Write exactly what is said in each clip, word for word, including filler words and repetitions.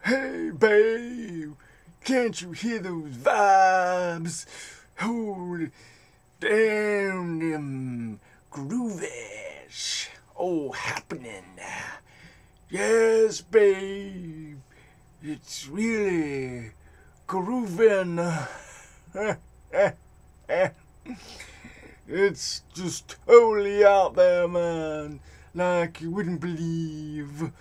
Hey, babe, can't you hear those vibes? Holy damn, them groovies. Oh, happening. Yes, babe, it's really grooving. It's just totally out there, man, like you wouldn't believe.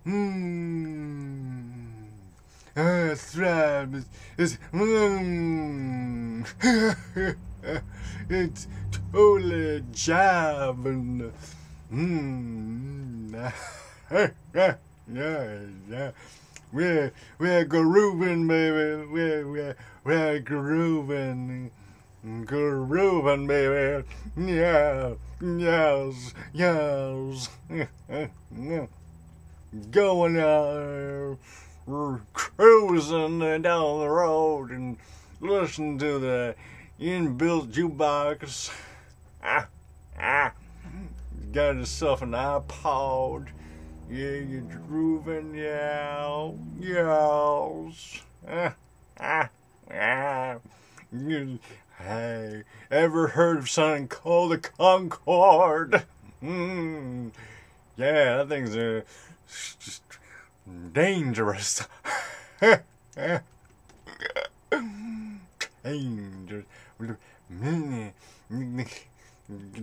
Mmm. Ah, that's right. It's, it's, mm. It's totally jiving. Mmm. Yeah, yeah. We're, we're grooving, baby. We're, we're, we're grooving. Grooving, baby. Yeah, yes, yes. Going out there, cruising down the road and listening to the inbuilt jukebox. Ah, ah. Got yourself an iPod. Yeah, you're grooving, yeah, yes. Ah, ah, ah. Hey, ever heard of something called a Concorde? Mm. Yeah, that thing's uh, just dangerous. Dangerous.